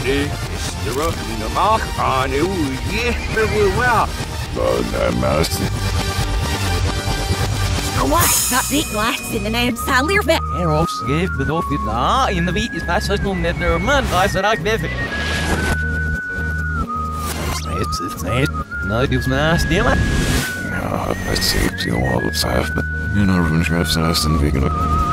gisteren in de maag aan hoe je wel. What? That big glass in the name Sally bit. Eros geeft bedoeld dit na in de wiet is best wel nog net een man. Hij is eruit beven. Het is niet. Nou, die is naast die man. Ja, het is heel wat op 5, maar je know, een schrijft zijn rest in de week.